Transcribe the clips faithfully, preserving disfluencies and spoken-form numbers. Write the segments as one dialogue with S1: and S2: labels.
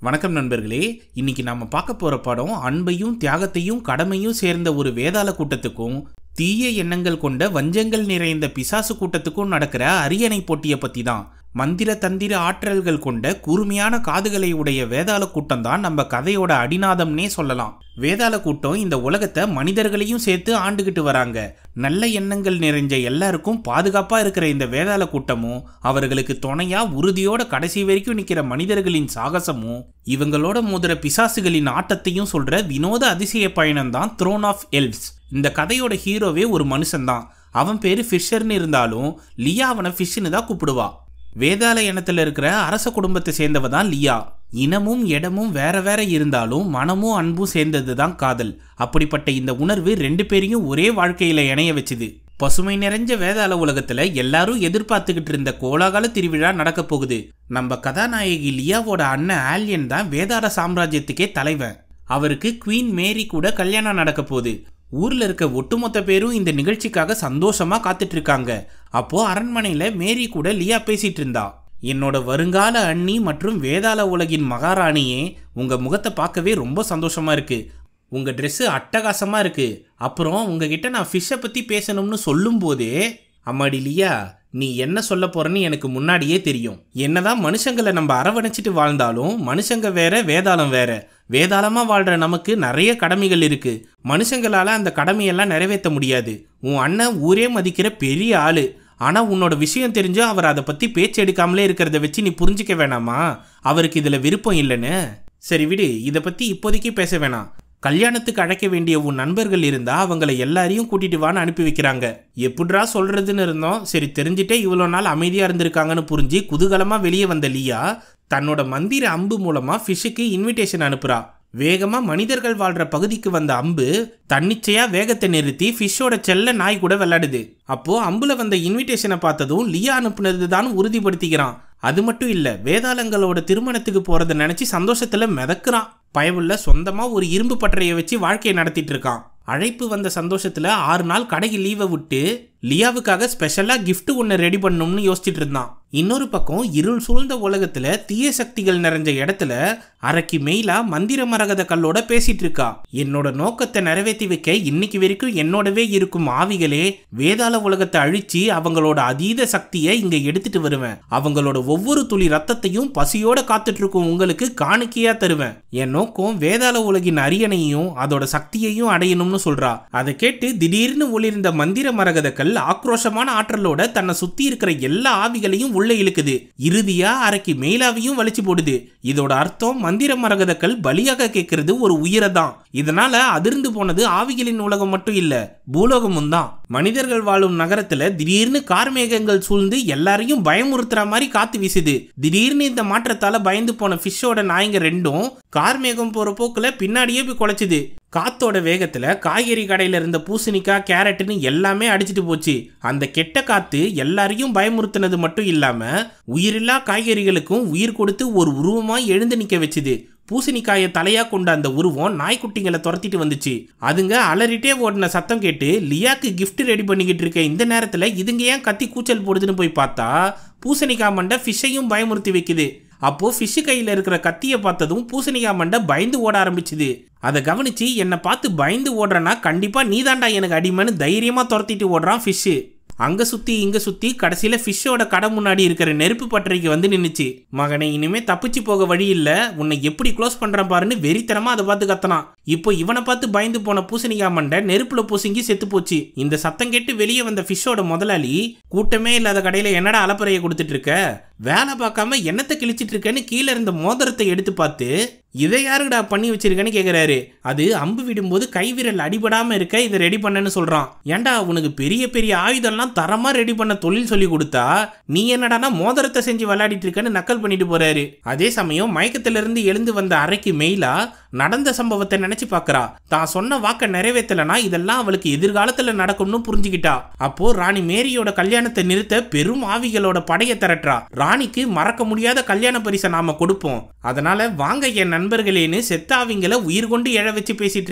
S1: வணக்கம் நண்பர்களே. இன்னைக்கு நாம பார்க்க போற படம் அன்பையும் தியாகத்தையும் கடமையும் சேர்ந்த ஒரு வேதாள கூட்டத்துக்கும் தீய எண்ணங்கள் கொண்ட வஞ்சங்கள் நிறைந்த பிசாசு கூட்டத்துக்கும் நடக்கிற அரியணை போட்டியை பத்தி தான். மந்திர தந்திர ஆற்றல்கள் கொண்ட கூர்மையான காதுகளை உடைய வேதாள கூட்டம் தான் நம்ம கதையோட அடிநாதம்னே சொல்லலாம். வேதாள கூட்டம் இந்த உலகத்தை மனிதர்களையும் சேர்த்து ஆண்டுகிட்டு வராங்க. நல்ல எண்ணங்கள் நிறைஞ்ச எல்லாருக்கும் பாதுகாப்பா இருக்கிற இந்த வேதாள கூட்டமும் அவர்களுக்கு துணையா உறுதியோட கடைசி வரைக்கும் நிக்கிற மனிதர்களின் சாகசமும் இவங்களோட மோதிர பிசாசுகளின் ஆட்டத்தையும் சொல்ற வினோத அதிசய பயணம் தான் த்ரோன் ஆஃப் எல்வ்ஸ். இந்த கதையோட ஹீரோவே ஒரு மனுஷன்தான். அவன் பேரு ஃபிஷர்னு இருந்தாலும் லியா அவனை ஃபிஷ்னு தான் கூப்பிடுவா. வேதாள இனத்துல இருக்கிற அரச குடும்பத்தை சேர்ந்தவ தான் லியா. இனமும் இடமும் வேற வேற இருந்தாலும் மனமும் அன்பும் சேர்ந்தது தான் காதல். அப்படிப்பட்ட இந்த உணர்வு ரெண்டு பேரையும் ஒரே வாழ்க்கையில இணைய வச்சுது. பசுமை நிறைஞ்ச வேதாள உலகத்துல எல்லாரும் எதிர்பார்த்துக்கிட்டு இருந்த கோலாகால திருவிழா நடக்க போகுது. நம்ம கதாநாயகி லியாவோட அண்ணன் ஆல்யன் தான் வேதாள சாம்ராஜ்யத்துக்கே தலைவன். அவருக்கு குவீன் மேரி கூட கல்யாணம் நடக்க போகுது. ஊர்ல இருக்க ஒட்டுமொத்த பேரும் இந்த நிகழ்ச்சிக்காக சந்தோஷமா காத்துட்டு இருக்காங்க. அப்போ அரண்மனையில மேரி கூட லியா பேசிட்டு இருந்தா. என்னோட வருங்கால அண்ணி மற்றும் வேதாள உலகின் மகாராணியே, உங்க முகத்தை பார்க்கவே ரொம்ப சந்தோஷமா இருக்கு. உங்க ட்ரெஸ்ஸு அட்டகாசமா இருக்கு. அப்புறம் உங்ககிட்ட நான் ஃபிஷ்ஷை பத்தி பேசணும்னு சொல்லும் போதே, அம்மாடி லியா, நீ என்ன சொல்ல போறன்னு எனக்கு முன்னாடியே தெரியும். என்னதான் மனுஷங்களை நம்ம அரவணைச்சிட்டு வாழ்ந்தாலும் மனுஷங்க வேற வேதாளம் வேற. வேதாளமா வாழ்ற நமக்கு நிறைய கடமைகள் இருக்கு. மனுஷங்களால அந்த கடமையெல்லாம் நிறைவேற்ற முடியாது. உன் அண்ணன் ஊரே மதிக்கிற பெரிய ஆளு. ஆனா உன்னோட விஷயம் தெரிஞ்சு அவர் அதை பத்தி பேச்சு எடுக்காமலே இருக்கிறத வச்சு நீ புரிஞ்சிக்க வேணாமா அவருக்கு இதுல விருப்பம் இல்லைன்னு? சரி விடு, இதை பத்தி இப்போதைக்கு பேச வேணாம். கல்யாணத்துக்கு அழைக்க வேண்டிய உன் நண்பர்கள் இருந்தா அவங்களை எல்லாரையும் கூட்டிட்டு வான்னு அனுப்பி வைக்கிறாங்க. எப்படிரா சொல்றதுன்னு இருந்தோம். சரி, தெரிஞ்சுட்டே இவ்வளோ நாள் அமைதியா இருந்திருக்காங்கன்னு புரிஞ்சு குதூகலமா வெளியே வந்த லியா தன்னோட மந்திர அம்பு மூலமா ஃபிஷ்ஷுக்கு இன்விடேஷன் அனுப்புறா. வேகமா மனிதர்கள் வாழ்ற பகுதிக்கு வந்த அம்பு தன்னிச்சையா வேகத்தை நிறுத்தி ஃபிஷ்ஷோட செல்ல நாய் கூட விளையாடுது. அப்போ அம்புல வந்த இன்விடேஷனை பார்த்ததும் லியா அனுப்புனது தான் உறுதிப்படுத்திக்கிறான். அது மட்டும் இல்ல, வேதாளங்களோட திருமணத்துக்கு போறதை நினைச்சு சந்தோஷத்துல மிதக்குறான். பயவுள்ள சொந்தமா ஒரு இரும்பு பட்டறையை வச்சு வாழ்க்கையை நடத்திட்டு இருக்கான். அழைப்பு வந்த சந்தோஷத்துல ஆறு நாள் கடைக்கு லீவை விட்டு லியாவுக்காக ஸ்பெஷலா கிஃப்ட் ஒன்று ரெடி பண்ணணும்னு யோசிச்சுட்டு இருந்தான். இன்னொரு பக்கம் இருள் சூழ்ந்த உலகத்துல தீய சக்திகள் நிறைஞ்ச இடத்துல அரக்கி மெயிலா மந்திர மரகத கல்லோட பேசிட்டு இருக்கா. என்னோட நோக்கத்தை நிறைவேற்றி வைக்க இன்னைக்கு வரைக்கும் என்னோடவே இருக்கும் ஆவிகளே, வேதாள உலகத்தை அழிச்சு அவங்களோட அதீத சக்தியை இங்க எடுத்துட்டு வருவேன். அவங்களோட ஒவ்வொரு துளி ரத்தத்தையும் பசியோட காத்துட்டு இருக்கும் உங்களுக்கு காணிக்கையா தருவேன். என் நோக்கம் வேதாள உலகின் அரியணையும் அதோட சக்தியையும் அடையணும்னு சொல்றா. அதை கேட்டு திடீர்னு ஒளிர்ந்த மந்திர மரகத கல் ஆக்ரோஷமான ஆற்றலோட தன்னை சுத்தி இருக்கிற எல்லா ஆவிகளையும் உள்ள இழுக்குது. இறுதியா அரக்கி மெயிலாவையும் வலிச்சு போடுது. இதோட அர்த்தம் மந்திர மரகதக்கல் பலியாக கேட்கறது ஒரு உயிரை தான். இதனால அதிர்ந்து போனது ஆவிகளின் உலகம் மட்டும் இல்ல, பூலோகமும் தான். மனிதர்கள் வாழும் நகரத்துல திடீர்னு கார்மேகங்கள் சூழ்ந்து எல்லாரையும் பயமுறுத்துற மாதிரி காத்து வீசுது. திடீர்னு இந்த மாற்றத்தால பயந்து போன ஃபிஷ்ஷோட நாய்ங்க ரெண்டும் கார்மேகம் போற போக்குல பின்னாடியே போய் குலைச்சுது. காத்தோட வேகத்துல காய்கறி கடையில இருந்த பூசணிக்காய் கேரட்னு எல்லாமே அடிச்சுட்டு போச்சு. அந்த கெட்ட காத்து எல்லாரையும் பயமுறுத்தினது மட்டும் இல்லாம உயிரில்லா காய்கறிகளுக்கும் உயிர் கொடுத்து ஒரு உருவமா எழுந்து நிக்க வச்சுது. பூசணிக்காயை தலையா கொண்ட அந்த உருவம் நாய்க்குட்டிங்களை துரத்திட்டு வந்துச்சு. அதுங்க அலறிட்டே ஓடின சத்தம் கேட்டு லியாக்கு கிஃப்ட் ரெடி பண்ணிக்கிட்டு இருக்க இந்த நேரத்துல இதுங்க ஏன் கத்தி கூச்சல் போடுதுன்னு போய் பார்த்தா பூசணிக்காய் மண்டை ஃபிஷ்ஷையும் பயமுறுத்தி வைக்குது. அப்போ ஃபிஷ்ஷு கையில இருக்கிற கத்தியை பார்த்ததும் பூசணிக்காய் மண்டை பயந்து ஓட ஆரம்பிச்சுது. அதை கவனிச்சு என்னை பார்த்து பயந்து ஓடுறனா கண்டிப்பா நீதாண்டா எனக்கு அடிமைன்னு தைரியமா துரத்திட்டு ஓடுறான் ஃபிஷ்ஷு. அங்க சுத்தி இங்க சுத்தி கடைசியில ஃபிஷ்ஷோட கடை முன்னாடி இருக்கிற நெருப்பு பட்டறைக்கு வந்து நின்னுச்சு. மகனை, இனிமே தப்பிச்சு போக வழி இல்ல, உன்னை எப்படி க்ளோஸ் பண்றேன் பாருன்னு வெறித்தனமா அதை பார்த்து கத்தனான். இப்போ இவனை பார்த்து பயந்து போன பூசணிக்காய் மண்டை நெருப்புல பூசிங்கி செத்து போச்சு. இந்த சத்தம் கேட்டு வெளியே வந்த ஃபிஷ்ஷோட முதலாளி, கூட்டமே இல்லாத கடையில என்னடா அலப்பறையை கொடுத்துட்டு இருக்க, வேலை பார்க்காம என்னத்தை கிழிச்சிட்டு இருக்கேன்னு கீழே இருந்த மோதிரத்தை எடுத்து பார்த்து இதை யாருடா பண்ணி வச்சிருக்கேன்னு கேட்குறாரு. அது அம்பு விடும்போது கைவிரல் அடிபடாம இருக்க இதை ரெடி பண்ணேன்னு சொல்றான். ஏண்டா, உனக்கு பெரிய பெரிய ஆயுதம்லாம் தரமா ரெடி பண்ண தொழில் சொல்லி கொடுத்தா நீ என்னடானா மோதிரத்தை செஞ்சு விளையாடிட்டு இருக்கேன்னு நக்கல் பண்ணிட்டு போறாரு. அதே சமயம் மயக்கத்திலிருந்து எழுந்து வந்த அறைக்கு மெயிலா நடந்த சம்பவத்தை நினைச்சு பாக்குறா. தான் சொன்ன வாக்க நிறைவேற்றலனா இதெல்லாம் அவளுக்கு எதிர்காலத்துல நடக்கும்னு புரிஞ்சுக்கிட்டா. அப்போ ராணி மேரியோட கல்யாணத்தை நிறுத்த பெரும் ஆவிகளோட படையை திரட்டுறா. ராணிக்கு மறக்க முடியாத கல்யாண பரிசை நாம கொடுப்போம், அதனால வாங்க என் நண்பர்களேன்னு செத்தாவிங்களை உயிர் கொண்டு எழ வச்சு பேசிட்டு இருக்கா.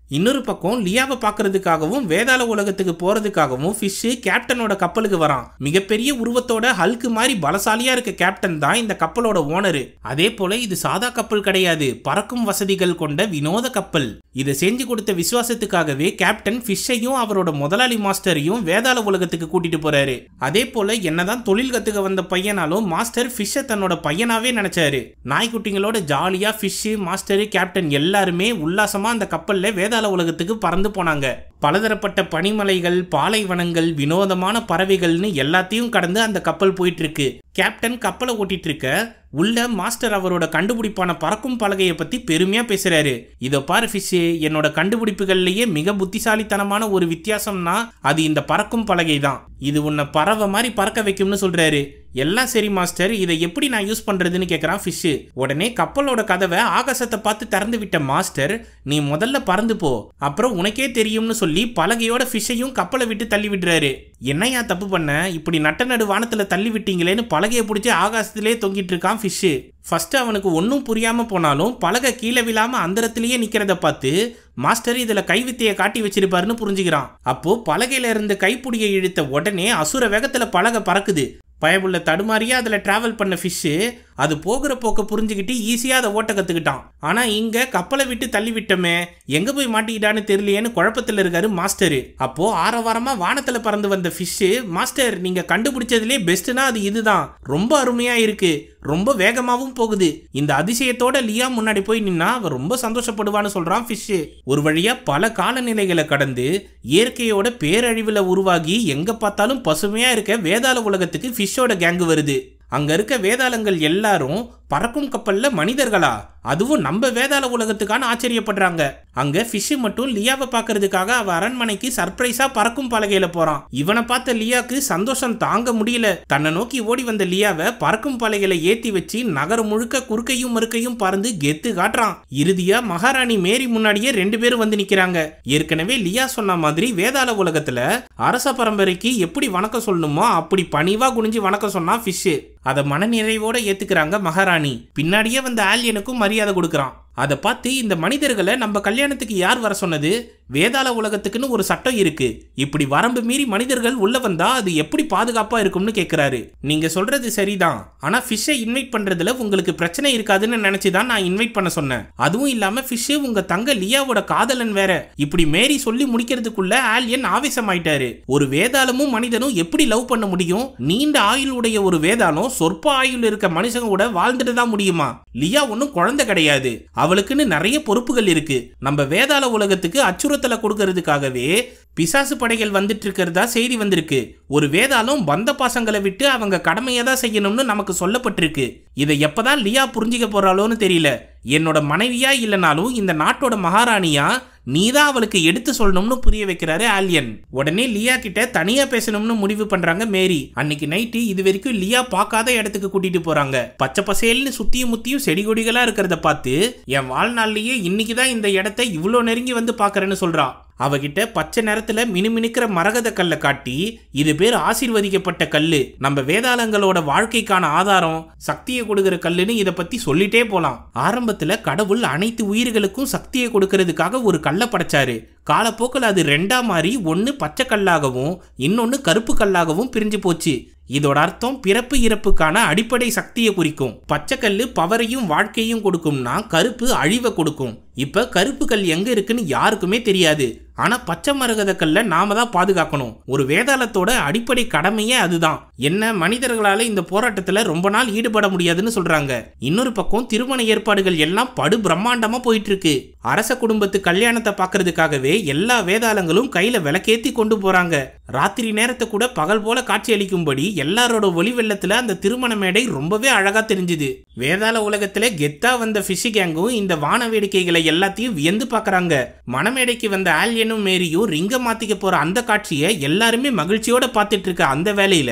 S1: இன்னொரு பக்கம் லியாவை பாக்குறதுக்காகவும் வேதாள உலகத்துக்கு போறதுக்காகவும் ஃபிஷ் கேப்டனோட கப்பலுக்கு வரான். மிகப்பெரிய உருவத்தோட ஹல்க் மாதிரி பலசாலியா இருக்க கேப்டன் தான் இந்த கப்பலோட ஓனரு. அதே போல இது சாதா கப்பல் கிடையாது, பறக்கும் வசதிகள் கொண்ட வினோத கப்பல். இதை செஞ்சு கொடுத்த விசுவாசத்துக்காகவே கேப்டன் ஃபிஷ்ஷையும் அவரோட முதலாளி மாஸ்டரையும் வேதாள உலகத்துக்கு கூட்டிட்டு போறாரு. அதே போல என்னதான் தொழில் கத்துக்க வந்த பையனாலும் மாஸ்டர் ஃபிஷ்ஷை தன்னோட பையனாவே நினைச்சாரு. நாய்க்குட்டிங்களோட ஜாலியா ஃபிஷ், மாஸ்டர், கேப்டன் எல்லாருமே உல்லாசமா அந்த கப்பல்ல வேதாள உலகத்துக்கு பறந்து போனாங்க. பலதரப்பட்ட பனிமலைகள், பாலைவனங்கள், வினோதமான பறவைகள்னு எல்லாத்தையும் கடந்து அந்த கப்பல் போயிட்டு இருக்கு. கேப்டன் கப்பலை ஓட்டிட்டு இருக்க உள்ள மாஸ்டர் அவரோட கண்டுபிடிப்பான பறக்கும் பலகையை பத்தி பெருமையா பேசுறாரு. இதோ பாரு ஃபிஷ், என்னோட கண்டுபிடிப்புகள்லயே மிக புத்திசாலித்தனமான ஒரு வித்தியாசம்னா அது இந்த பறக்கும் பலகை தான். இது உன்னை பறவை மாதிரி பறக்க வைக்கும்னு சொல்றாரு. எல்லாம் சரி மாஸ்டர், இதை எப்படி நான் யூஸ் பண்றதுன்னு கேக்குறான் ஃபிஷ். உடனே கப்பலோட கதவை ஆகாசத்தை பார்த்து திறந்து விட்ட மாஸ்டர், நீ முதல்ல பறந்து போ, அப்புறம் உனக்கே தெரியும்னு சொல்லி பலகையோட ஃபிஷ்ஷையும் கப்பலை விட்டு தள்ளி விடுறாரு. என்னையா தப்பு பண்ண, இப்படி நட்ட நடு வானத்துல தள்ளி விட்டீங்களேன்னு பலகையை பிடிச்சி ஆகாசத்திலே தொங்கிட்டு இருக்கான் ஃபிஷ். ஃபர்ஸ்ட் அவனுக்கு ஒன்றும் புரியாம போனாலும் பலகை கீழே விழாம அந்தரத்திலேயே நிக்கிறத பார்த்து மாஸ்டர் இதுல கைவித்தையை காட்டி வச்சிருப்பாருன்னு புரிஞ்சுக்கிறான். அப்போ பலகையில இருந்து கைப்புடியை இழுத்த உடனே அசுர வேகத்துல பலகை பறக்குது. பயமுள்ள தடுமாறியா அதுல டிராவல் பண்ண ஃபிஷ் அது போகிற போக்க புரிஞ்சுக்கிட்டு ஈஸியா அதை ஓட்ட கத்துக்கிட்டான். ஆனா இங்க கப்பலை விட்டு தள்ளி விட்டோமே, எங்க போய் மாட்டிக்கிட்டான்னு தெரியலையேன்னு குழப்பத்துல இருக்காரு மாஸ்டர். அப்போ ஆரவாரமா வானத்துல பறந்து வந்த ஃபிஷ், மாஸ்டர் நீங்க கண்டுபிடிச்சதுலேயே பெஸ்ட்னா அது இதுதான், ரொம்ப அருமையா இருக்கு, ரொம்ப வேகமாவும் போகுது. இந்த அதிசயத்தோட லியா முன்னாடி போய் நின்னா அவ ரொம்ப சந்தோஷப்படுவான்னு சொல்றான் ஃபிஷ். ஒரு வழியா பல காலநிலைகளை கடந்து இயற்கையோட பேரழிவுல உருவாகி எங்க பார்த்தாலும் பசுமையா இருக்க வேதாள உலகத்துக்கு ஃபிஷ்ஷோட கேங்கு வருது. அங்க இருக்க வேதாளங்கள் எல்லாரும் பறக்கும் கப்பல்ல மனிதர்களா, அதுவும் நம்ம வேதாள உலகத்துக்கான ஆச்சரியப்படுறாங்க. அங்க ஃபிஷ் மட்டும் லியாவை பாக்குறதுக்காக அவ அரண்மனைக்கு சர்ப்ரைஸா பறக்கும் பலகையில போறான். இவனை பார்த்த லியாக்கு சந்தோஷம் தாங்க முடியல. தன்னை நோக்கி ஓடி வந்த லியாவை பறக்கும் பலகையில ஏத்தி வச்சு நகரம் முழுக்க குறுக்கையும் மறுக்கையும் பறந்து கெத்து காட்டுறான். இறுதியா மகாராணி மேரி முன்னாடியே ரெண்டு பேரும் வந்து நிக்கிறாங்க. ஏற்கனவே லியா சொன்ன மாதிரி வேதாள உலகத்துல அரச பரம்பரைக்கு எப்படி வணக்கம் சொல்லணுமோ அப்படி பணிவா குனிஞ்சு வணக்கம் சொன்னா ஃபிஷ். அதை மனநிறைவோட ஏத்துக்கிறாங்க மகாராணி. பின்னாடியே வந்த ஆலியனுக்கும் மரியாதை கொடுக்கறான். அதை பார்த்து இந்த மனிதர்களை நம்ம கல்யாணத்துக்கு யார் வர சொன்னது, வேதாள உலகத்துக்குன்னு ஒரு சட்டம் இருக்கு, இப்படி வரம்பு மீறி மனிதர்கள் உள்ள வந்தா அது எப்படி பாதுகாப்பா இருக்கும்னு கேட்கிறாரு. நீங்க சொல்றது சரிதான், ஆனா ஃபிஷ்ஷை இன்வைட் பண்றதுல உங்களுக்கு பிரச்சனை இருக்காதுன்னு நினைச்சுதான் நான் இன்வைட் பண்ண சொன்னேன். அதுவும் இல்லாம ஃபிஷ் உங்க தங்க லியாவோட காதலன் வேற. இப்படி மேரி சொல்லி முடிக்கிறதுக்குள்ள ஆலியன் ஆவேசமாயிட்டாரு. ஒரு வேதாளமும் மனிதனும் எப்படி லவ் பண்ண முடியும்? நீண்ட ஆயுள் உடைய ஒரு வேதாளம் சொற்ப ஆயுள் இருக்க மனுஷங்க கூட வாழ்ந்துட்டு தான் முடியுமா? லியா ஒன்னும் குழந்தை கிடையாது, அவளுக்குன்னு நிறைய பொறுப்புகள் இருக்கு. நம்ம வேதாள உலகத்துக்கு அச்சுறுத்தலை கொடுக்கறதுக்காகவே பிசாசு படைகள் வந்துட்டு இருக்கிறதா செய்தி வந்திருக்கு. ஒரு வேதாளம் பந்த பாசங்களை விட்டு அவங்க கடமையை தான் செய்யணும்னு நமக்கு சொல்லப்பட்டிருக்கு. இதை எப்பதான் லியா புரிஞ்சிக்க போறாளோன்னு தெரியல. என்னோட மனைவியா இல்லைனாலும் இந்த நாட்டோட மகாராணியா நீதான் அவளுக்கு எடுத்து சொல்லணும்னு புரிய வைக்கிறாரு ஆலியன். உடனே லியா கிட்ட தனியா பேசணும்னு முடிவு பண்றாங்க மேரி. அன்னைக்கு நைட்டு இது வரைக்கும் லியா பார்க்காத இடத்துக்கு கூட்டிட்டு போறாங்க. பச்சை பசேல்னு சுத்தியும் முத்தியும் செடி கொடிகளா இருக்கிறத பார்த்து என் வாழ்நாள்லயே இன்னைக்குதான் இந்த இடத்தை இவ்வளோ நெருங்கி வந்து பாக்குறேன்னு சொல்றா. அவகிட்ட பச்சை நேரத்துல மினுமினுக்கிற மரகத கல்லை காட்டி, இது பேர் ஆசீர்வதிக்கப்பட்ட கல்லு, நம்ம வேதாளங்களோட வாழ்க்கைக்கான ஆதாரம், சக்தியை கொடுக்கிற கல்லுன்னு இதை பத்தி சொல்லிட்டே போலாம். ஆரம்பத்துல கடவுள் அனைத்து உயிர்களுக்கும் சக்தியை கொடுக்கறதுக்காக ஒரு கல்லை படைச்சாரு. காலப்போக்கில் அது ரெண்டா மாறி ஒன்னு பச்சை கல்லாகவும் இன்னொன்னு கருப்பு கல்லாகவும் பிரிஞ்சு போச்சு. இதோட அர்த்தம் பிறப்பு இறப்புக்கான அடிப்படை சக்தியை குறிக்கும். பச்சை கல்லு பவரையும் வாழ்க்கையும் கொடுக்கும்னா கருப்பு அழிவை கொடுக்கும். இப்ப கருப்பு கல் எங்க இருக்குன்னு யாருக்குமே தெரியாது. ஆனா பச்சை மரகத கல்ல நாம தான் பாதுகாக்கணும். ஒரு வேதாளத்தோட அடிப்படை கடமையே அதுதான். என்ன மனிதர்களால இந்த போராட்டத்துல ரொம்ப நாள் ஈடுபட முடியாதுன்னு சொல்றாங்க. இன்னொரு பக்கம் திருமண ஏற்பாடுகள் எல்லாம் படு பிரம்மாண்டமா போயிட்டு இருக்கு. அரச குடும்பத்து கல்யாணத்தை பாக்குறதுக்காகவே எல்லா வேதாளங்களும் கையில விளக்கேத்தி கொண்டு போறாங்க. ராத்திரி நேரத்தை கூட பகல் போல காட்சி அளிக்கும்படி எல்லாரோட ஒளி வெள்ளத்துல அந்த திருமண மேடை ரொம்பவே அழகா தெரிஞ்சுது. வேதாள உலகத்துல கெத்தா வந்த ஃபிஷ் கேங்கும் இந்த வான வேடிக்கைகளை எல்லாத்தையும் வியந்து பாக்குறாங்க. மணமேடைக்கு வந்த ஆலியனும் மேரியும் ரிங்க மாத்திக்க போற அந்த காட்சியை எல்லாருமே மகிழ்ச்சியோட பார்த்துட்டு இருக்க அந்த வேலையில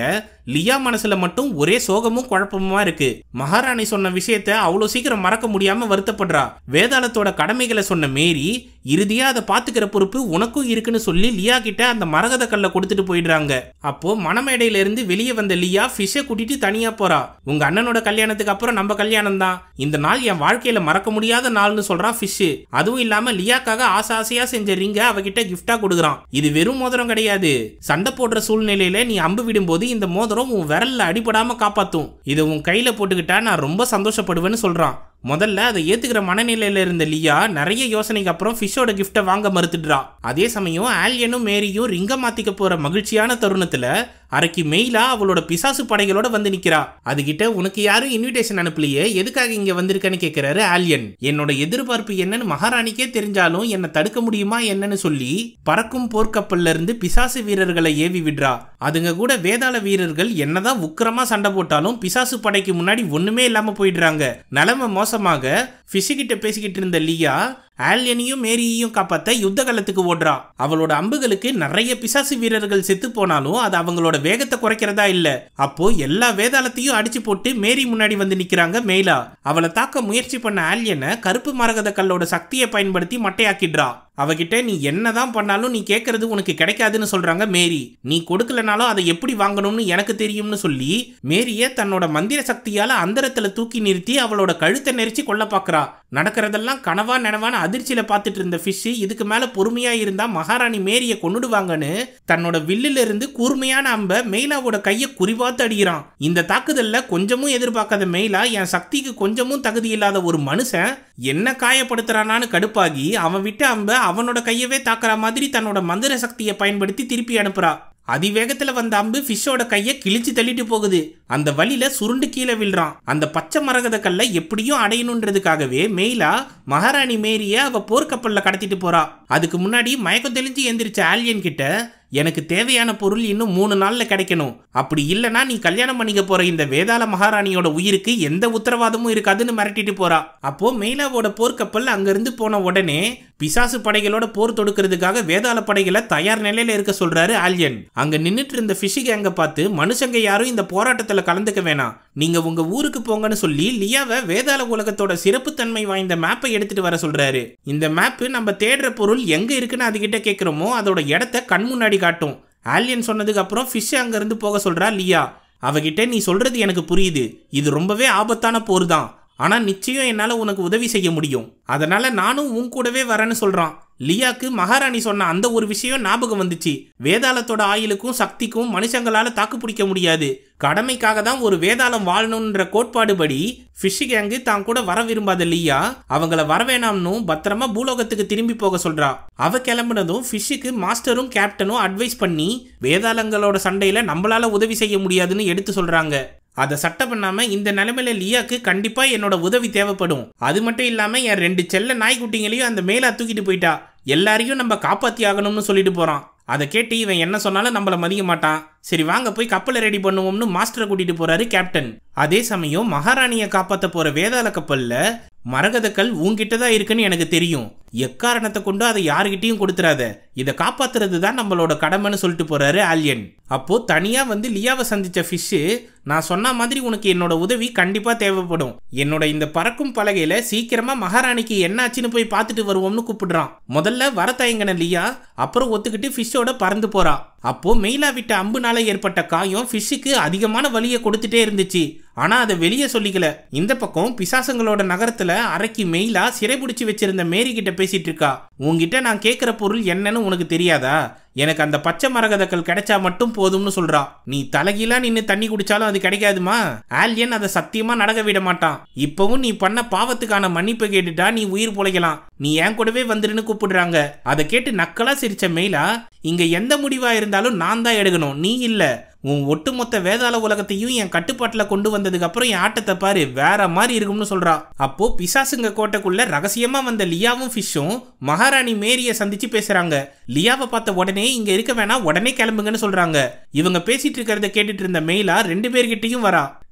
S1: லியா மனசுல மட்டும் ஒரே சோகமும் குழப்பமுமா இருக்கு. மகாராணி சொன்ன விஷயத்த அவ்வளவு சீக்கிரம் மறக்க முடியாம வருத்தப்படுறா. வேதாளத்தோட கடமைகளை சொன்ன மேரி இறுதியா அதை பாத்துக்கிற பொறுப்பு உனக்கும் இருக்குன்னு சொல்லி லியா கிட்ட அந்த மரகத கல்லை கொடுத்துட்டு போயிடுறாங்க. அப்போ மணமேடையில இருந்து வெளியே வந்த லியா ஃபிஷ்ஷை கூட்டிட்டு தனியா போறா. உங்க அண்ணனோட கல்யாணத்துக்கு அப்புறம் நம்ம கல்யாணம் தான், இந்த நாள் என் வாழ்க்கையில மறக்க முடியாத நாள்னு சொல்றான் ஃபிஷ். அதுவும் இல்லாம லியாக்காக ஆசை ஆசையா செஞ்ச ரிங்க அவகிட்ட கிஃப்டா கொடுக்குறான். இது வெறும் மோதிரம் கிடையாது, சண்டை போடுற சூழ்நிலையில நீ அம்பு விடும்போது இந்த மோதிரம் உன் விரல்ல அடிபடாம காப்பாத்தும். இதை உன் கையில போட்டுக்கிட்டா நான் ரொம்ப சந்தோஷப்படுவேன்னு சொல்றான். முதல்ல அதை ஏத்துக்கிற மனநிலையில இருந்த லியா நிறைய யோசனைக்கு அப்புறம் ஃபிஷ்ஷோட கிஃப்டை வாங்க மறுத்துடுறா. அதே சமயம் ஆலியனும் மேரியும் ரிங்க மாத்திக்க போற மகிழ்ச்சியான தருணத்துல அரைக்கு மெயிலா அவளோட பிசாசு படைகளோட வந்து நிக்கிறா. அதுகிட்ட உனக்கு யாரும் இன்விடேஷன் அனுப்பலையே, எதுக்காக இங்க வந்திருக்கன்னு கேட்கிறாரு ஆலியன். என்னோட எதிர்பார்ப்பு என்னன்னு மகாராணிக்கே தெரிஞ்சாலும் என்ன தடுக்க முடியுமா என்னன்னு சொல்லி பறக்கும் போர்க்கப்பல்ல இருந்து பிசாசு வீரர்களை ஏவி விடுறா. அதுங்க கூட வேதாள வீரர்கள் என்னதான் உக்கிரமா சண்டை போட்டாலும் பிசாசு படைக்கு முன்னாடி ஒண்ணுமே இல்லாம போயிடுறாங்க. நிலைமை மோசமாக ஃபிஷ் கிட்ட பேசிக்கிட்டு இருந்த லியா ஆலியனையும் மேரியையும் காப்பாத்த யுத்த காலத்துக்கு ஓடுறா. அவளோட அம்புகளுக்கு நிறைய பிசாசு வீரர்கள் செத்து போனாலும் அது அவங்களோட வேகத்தை குறைக்கிறதா இல்ல. அப்போ எல்லா வேதாளத்தையும் அடிச்சு போட்டு மேரி முன்னாடி வந்து நிக்கிறாங்க மெய்லா. அவளை தாக்க முயற்சி பண்ண ஆலியனை கருப்பு மரகத கல்லோட சக்தியை பயன்படுத்தி மட்டையாக்கிடுறா. அவகிட்ட நீ என்னதான் பண்ணாலும் நீ கேட்கறது உனக்கு கிடைக்காதுன்னு சொல்றாங்க மேரி. நீ கொடுக்கலனாலும் அதை எப்படி வாங்கணும்னு எனக்கு தெரியும்னு சொல்லி மேரிய தன்னோட மந்திர சக்தியால அந்தரத்துல தூக்கி நிறுத்தி அவளோட கழுத்தை நெரிச்சு கொல்ல பாக்குறா. நடக்கிறதெல்லாம் கனவா நினைவான அதிர்ச்சியில பார்த்துட்டு இருந்த ஃபிஷ் இதுக்கு மேல பொறுமையா இருந்தா மகாராணி மேரிய கொன்னுடுவாங்கன்னு தன்னோட வில்லுல இருந்து கூர்மையான அம்ப மெய்லாவோட கையை குறிபாத்து அடிக்கிறான். இந்த தாக்குதல்ல கொஞ்சமும் எதிர்பார்க்காத மெய்லா என் சக்திக்கு கொஞ்சமும் தகுதி இல்லாத ஒரு மனுஷன் என்ன காயப்படுத்துறானான்னு கடுப்பாகி அவன் விட்ட அம்ப அவனோட கையவே தாக்குற மாதிரி தன்னோட மந்திர சக்தியை பயன்படுத்தி திருப்பி அனுப்புறா. அதிவேகத்துல வந்த அம்பு ஃபிஷ்ஷோட கையை கிழிச்சு தள்ளிட்டு போகுது. அந்த வழியில சுருண்டு கீழே விழுறான். அந்த பச்சை மரகத கல்லை எப்படியும் அடையணுன்றதுக்காகவே மெய்லா மகாராணி மேரிய அவ போர்க்கப்பல்ல கடத்திட்டு போறா. அதுக்கு முன்னாடி மயக்கம் தெளிஞ்சு எந்திரிச்ச ஆலியன் கிட்ட எனக்கு தேவையான பொருள் இன்னும் மூணு நாள்ல கிடைக்கணும், அப்படி இல்லைன்னா நீ கல்யாணம் பண்ணிக்க போற இந்த வேதாள மகாராணியோட உயிருக்கு எந்த உத்தரவாதமும் இருக்காதுன்னு மிரட்டிட்டு போறா. அப்போ மெய்லாவோட போர்க்கப்பல் அங்கிருந்து போன உடனே பிசாசு படைகளோட போர் தொடுக்கிறதுக்காக வேதாள படைகளை தயார் நிலையில இருக்க சொல்றாரு ஆலியன். அங்க நின்னுட்டு இருந்த ஃபிஷ் கேங்க பார்த்து மனுஷங்க யாரும் இந்த போராட்டத்துல கலந்துக்க வேணாம், நீங்க உங்க ஊருக்கு போங்கன்னு சொல்லி லியாவை வேதாள உலகத்தோட சிறப்பு தன்மை வாய்ந்த மேப்பை எடுத்துட்டு வர சொல்றாரு. இந்த மேப்பு நம்ம தேடுற பொருள் எங்க இருக்குன்னு அதுகிட்ட கேட்கிறோமோ அதோட இடத்த கண் முன்னாடி காட்டும். ஆலியன் சொன்னதுக்கு அப்புறம் ஃபிஷ் அங்க இருந்து போக சொல்றா லியா. அவகிட்ட நீ சொல்றது எனக்கு புரியுது, இது ரொம்பவே ஆபத்தான போர் தான், ஆனா நிச்சயம் என்னால உனக்கு உதவி செய்ய முடியும், அதனால நானும் உன் கூடவே வரேன்னு சொல்றான். லியாக்கு மகாராணி சொன்ன அந்த ஒரு விஷயம் ஞாபகம் வந்துச்சு. வேதாளத்தோட ஆயுளுக்கும் சக்திக்கும் மனுஷங்களால தாக்கு பிடிக்க முடியாது, கடமைக்காக தான் ஒரு வேதாளம் வாழணும்ன்ற கோட்பாடுபடி ஃபிஷ் கேங்கு தான் கூட வர விரும்பாத லியா அவங்கள வரவேணாம்னு பத்திரமா பூலோகத்துக்கு திரும்பி போக சொல்றா. அவ கிளம்புனதும் ஃபிஷ்ஷுக்கு மாஸ்டரும் கேப்டனும் அட்வைஸ் பண்ணி வேதாளங்களோட சண்டையில நம்மளால உதவி செய்ய முடியாதுன்னு எடுத்து சொல்றாங்க. அதை சட்டை பண்ணாம இந்த நிலைமையில லியாக்கு கண்டிப்பா என்னோட உதவி தேவைப்படும், அது மட்டும் இல்லாம என் ரெண்டு செல்ல நாய்க்குட்டிங்களையும் அந்த மேலா தூக்கிட்டு போயிட்டா, எல்லாரையும் நம்ம காப்பாத்தி ஆகணும்னு சொல்லிட்டு போறான். அதை கேட்டு இவன் என்ன சொன்னாலும் நம்மள மதிக்க மாட்டான், சரி வாங்க போய் கப்பலை ரெடி பண்ணுவோம்னு மாஸ்டரை கூட்டிட்டு போறாரு கேப்டன். அதே சமயம் மகாராணியை காப்பாத்த போற வேதாள கப்பல்ல மரகத கல் உன்கிட்டதான் இருக்குன்னு எனக்கு தெரியும், எக்காரணத்தை கொண்டு அதை யாருகிட்டையும் கொடுத்துறாத, இதை காப்பாத்துறது தான் நம்மளோட கடமைன்னு சொல்லிட்டு போறாரு ஆலியன். அப்போ தனியா வந்து லியாவை சந்திச்ச ஃபிஷ் நான் சொன்ன மாதிரி உனக்கு என்னோட உதவி கண்டிப்பா தேவைப்படும், என்னோட இந்த பறக்கும் பலகையில சீக்கிரமா மகாராணிக்கு என்னாச்சுன்னு போய் பார்த்துட்டு வருவோம்னு கூப்பிடுறான். முதல்ல வர தயங்கின லியா அப்புறம் ஒத்துக்கிட்டு ஃபிஷ்ஷோட பறந்து போறா. அப்போ மெய்லா விட்ட அம்புனால ஏற்பட்ட காயம் ஃபிஷ்ஷுக்கு அதிகமான வலியை கொடுத்துட்டே இருந்துச்சு, ஆனா அதை வெளியே சொல்லிக்கல. இந்த பக்கம் பிசாசங்களோட நகரத்துல அரைக்கி மெய்லா சிறைபிடிச்சு வச்சிருந்த மேரி கிட்ட பேசிட்டு இருக்கா. உன்கிட்ட நான் கேட்கிற பொருள் என்னன்னு உனக்கு தெரியாதா, எனக்கு அந்த பச்சை மரகதக்கல் கிடைச்சா மட்டும் போதும்னு சொல்றா. நீ தலைகீழா நின்னு தண்ணி குடிச்சாலும் அது கிடைக்காதுமா, ஆலியன் அதை சத்தியமா நடக்க விட மாட்டான், இப்பவும் நீ பண்ண பாவத்துக்கான மன்னிப்பு கேட்டுட்டா நீ உயிர் பொழைக்கலாம், நீ ஏன் கூடவே வந்துருன்னு கூப்பிடுறாங்க. அதை கேட்டு நக்கலா சிரிச்ச மெய்லா இங்க எந்த முடிவா இருந்தாலும் நான் தான் எடுக்கணும், நீ இல்ல, உன் ஒட்டுமொத்த வேதாள உலகத்தையும் என் கட்டுப்பாட்டுல கொண்டு வந்ததுக்கு அப்புறம் என் ஆட்டத்தை பாரு வேற மாதிரி இருக்கும்னு சொல்றா. அப்போ பிசாசுங்க கோட்டைக்குள்ள ரகசியமா வந்த லியாவும் ஃபிஷ்ஷும் மகாராணி மேரிய சந்திச்சு பேசுறாங்க. லியாவை பார்த்த உடனே இங்க இருக்க வேணா, உடனே கிளம்புங்கன்னு சொல்றாங்க. இவங்க பேசிட்டு இருக்கிறத கேட்டுட்டு இருந்த மெய்லா ரெண்டு பேர்கிட்டையும் வரா.